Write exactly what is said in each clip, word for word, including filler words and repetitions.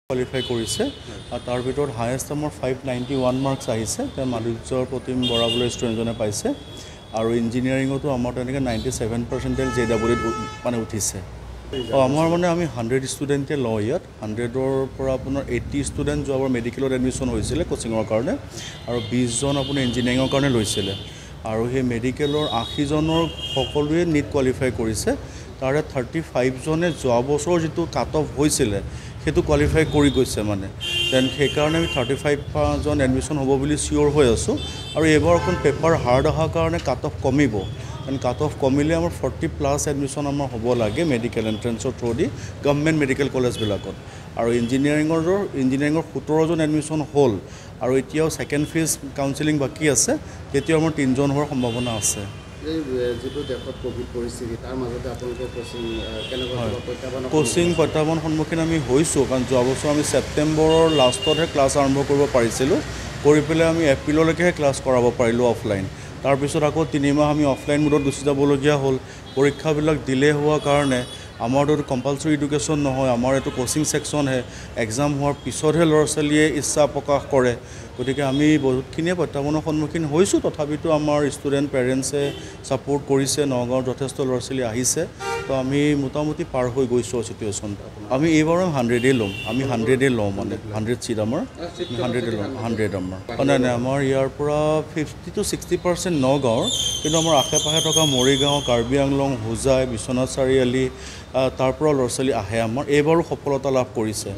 qualify কৰিছে আৰু তাৰ ভিতৰত হায়েষ্ট আমাৰ ফাইভ নাইণ্টি ওৱান মাৰ্কছ আহিছে তে মাধুৰ্যৰ প্ৰতিম বৰা বোলে ষ্টুডেণ্টজনে পাইছে আৰু ইঞ্জিনিয়াৰিঙতো আমাৰ তেনেকৈ নাইণ্টি ছেভেন পাৰ্চেণ্টেজ জে ডাবল ইত মানে উঠিছে অঁ আমাৰ মানে আমি হাণ্ড্ৰেড ষ্টুডেণ্টে লওঁ ইয়াত হাণ্ড্ৰেডৰ পৰা আপোনাৰ এইটি ষ্টুডেণ্ট যোৱাবাৰ মেডিকেলত এডমিশ্যন হৈছিলে কোচিঙৰ কাৰণে আৰু বিছজন আপোনাৰ ইঞ্জিনিয়াৰিঙৰ কাৰণে লৈছিলে আৰু সেই মেডিকেলৰ আশীজনৰ সকলোৱে নীট কোৱালিফাই কৰিছে তাৰে থাৰ্টি ফাইভজনে যোৱা বছৰ যিটো কাট অফ হৈছিলে সেইটো কোৱালিফাই কৰি গৈছে মানে দেন সেইকাৰণে আমি থাৰ্টি ফাইভজন এডমিশ্যন হ'ব বুলি চিয়'ৰ হৈ আছোঁ আৰু এইবাৰ অকণ পেপাৰ হাৰ্ড অহাৰ কাৰণে কাট অফ কমিব দেন কাট অফ কমিলে আমাৰ ফৰ্টি প্লাছ এডমিশ্যন আমাৰ হ'ব লাগে মেডিকেল এণ্ট্ৰেঞ্চৰ থ্ৰু দি গভৰ্ণমেণ্ট মেডিকেল কলেজবিলাকত আৰু ইঞ্জিনিয়াৰিঙৰ ইঞ্জিনিয়াৰিঙৰ সোতৰজন এডমিশ্যন হ'ল আৰু এতিয়াও ছেকেণ্ড ফেজ কাউন্সেলিং বাকী আছে তেতিয়াও আমাৰ তিনিজন হোৱাৰ সম্ভাৱনা আছে যিটো দেশত কোভিড পৰিস্থিতি তাৰ মাজতে আপোনালোকৰ কোচিং কেনেকুৱা প্ৰত্যাহ্বান কোচিং প্ৰত্যাহ্বান সন্মুখীন আমি হৈছোঁ কাৰণ যোৱা বছৰ আমি ছেপ্টেম্বৰৰ লাষ্টতহে ক্লাছ আৰম্ভ কৰিব পাৰিছিলোঁ কৰি পেলাই আমি এপ্ৰিললৈকেহে ক্লাছ কৰাব পাৰিলোঁ অফলাইন তাৰপিছত আকৌ তিনিমাহ আমি অফলাইন মোডত গুচি যাবলগীয়া হ'ল পৰীক্ষাবিলাক ডিলে হোৱাৰ কাৰণে আমাৰতো এইটো কম্পালচৰি এডুকেশ্যন নহয় আমাৰ এইটো কোচিং ছেকশ্যনহে এক্সাম হোৱাৰ পিছতহে ল'ৰা ছোৱালীয়ে ইচ্ছা প্ৰকাশ কৰে গতিকে আমি বহুতখিনিয়ে প্ৰত্যাহ্বানৰ সন্মুখীন হৈছোঁ তথাপিতো আমাৰ ষ্টুডেণ্ট পেৰেণ্টছে ছাপোৰ্ট কৰিছে নগাঁৱৰ যথেষ্ট ল'ৰা ছোৱালী আহিছে তো আমি মোটামুটি পাৰ হৈ গৈছোঁ চিটুৱেশ্যনটো আমি এইবাৰো হাণ্ড্ৰেডেই ল'ম আমি হাণ্ড্ৰেডেই লওঁ মানে হাণ্ড্ৰেড চিট আমাৰ হাণ্ড্ৰেডেই ল'ম হাণ্ড্ৰেড আমাৰ নাই নাই আমাৰ ইয়াৰ পৰা ফিফটি টু ছিক্সটি পাৰ্চেণ্ট নগাঁৱৰ কিন্তু আমাৰ আশে পাশে থকা মৰিগাঁও কাৰ্বি আংলং হোজাই বিশ্বনাথ চাৰিআলি তাৰ পৰা ল'ৰা ছোৱালী আহে আমাৰ এইবাৰো সফলতা লাভ কৰিছে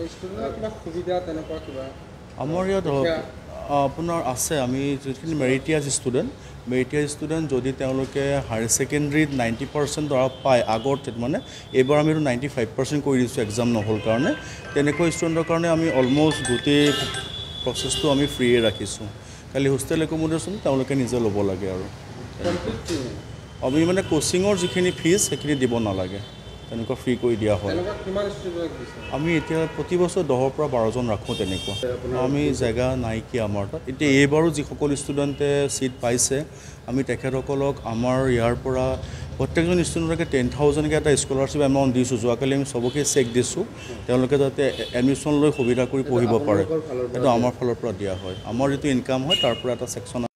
আমাৰ ইয়াত আপোনাৰ আছে আমি যিখিনি মেৰিটিয়াছ ষ্টুডেণ্ট মেৰিটিয়াছ ষ্টুডেণ্ট যদি তেওঁলোকে হায়াৰ ছেকেণ্ডেৰীত নাইণ্টি পাৰ্চেণ্ট ধৰা পায় আগত মানে এইবাৰ আমি এইটো নাইণ্টি ফাইভ পাৰ্চেণ্ট কৰি দিছোঁ এক্সাম নহ'ল কাৰণে তেনেকুৱা ষ্টুডেণ্টৰ কাৰণে আমি অলম'ষ্ট গোটেই প্ৰচেছটো আমি ফ্ৰীয়ে ৰাখিছোঁ খালি হোষ্টেল একমোডেশ্যন তেওঁলোকে নিজে ল'ব লাগে আৰু আমি মানে কোচিঙৰ যিখিনি ফিজ সেইখিনি দিব নালাগে তেনেকুৱা ফ্ৰী কৰি দিয়া হয় আমি এতিয়া প্ৰতি বছৰ দহৰ পৰা বাৰজন ৰাখোঁ তেনেকুৱা আমি জেগা নাইকিয়া আমাৰ তাত এতিয়া এইবাৰো যিসকল ষ্টুডেণ্টে ছিট পাইছে আমি তেখেতসকলক আমাৰ ইয়াৰ পৰা প্ৰত্যেকজন ষ্টুডেণ্টকে টেন থাউজেণ্ডকৈ এটা স্কলাৰশ্বিপ এমাউণ্ট দিছোঁ যোৱাকালি আমি চবকে চেক দিছোঁ তেওঁলোকে যাতে এডমিশ্যন লৈ সুবিধা কৰি পঢ়িব পাৰে সেইটো আমাৰ ফালৰ পৰা দিয়া হয় আমাৰ যিটো ইনকাম হয় তাৰ পৰা এটা ছেকশ্যন